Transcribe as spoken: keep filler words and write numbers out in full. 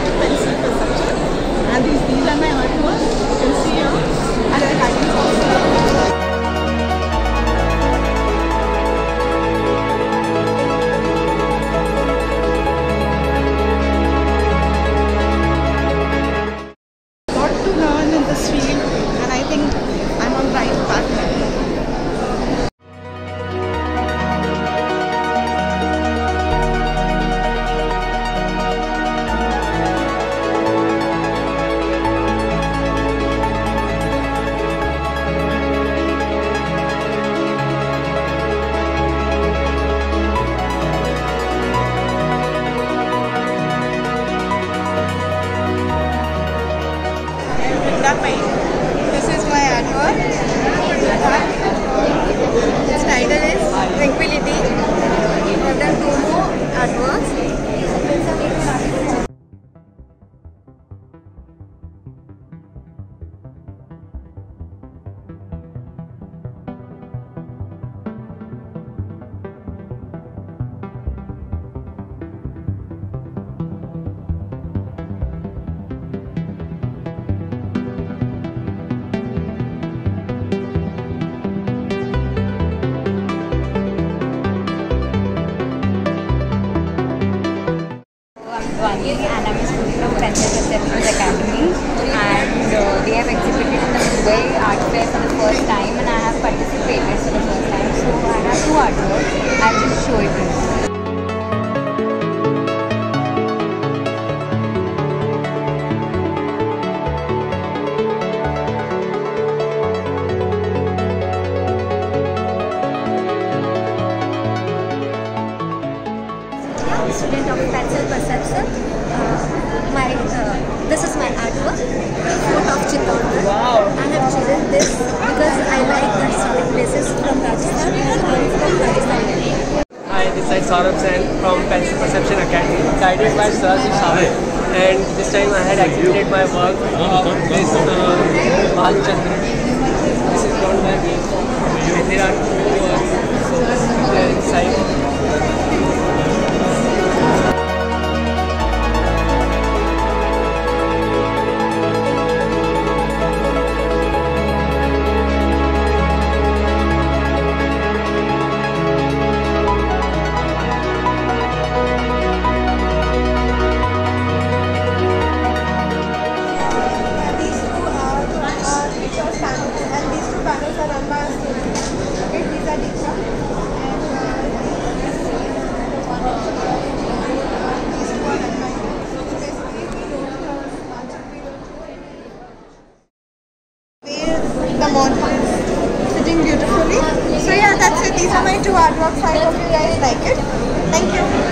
to Pencil Perceptions, and these, these are my artworks. You can see here, and the guidance also. To learn in this field, and I think I'm on the right path now. This is my artwork. Its title is Tranquility. I've done two more artworks. And I'm a student of Pencilperceptions Academy, and uh, they have exhibited in the Mumbai art fair for the first time, and I have participated for the first time. So I have two artworks. I'll just show it to you. Student of Pencil Perception. Uh, my uh, this is my artwork, Fort of Chittorgarh. Wow. I have chosen this because I like the historic places from Rajasthan, and I'm from Rajasthan. Hi, this is Saurabh Sen from Pencil Perception Academy, guided by Sir Saurabh. And this time I had exhibited my work of this uh, Bhalchandra. This is not my name. And there are two works there inside. The mountains sitting beautifully. So yeah, that's it. These are my two artworks. I hope you guys like it. Thank you.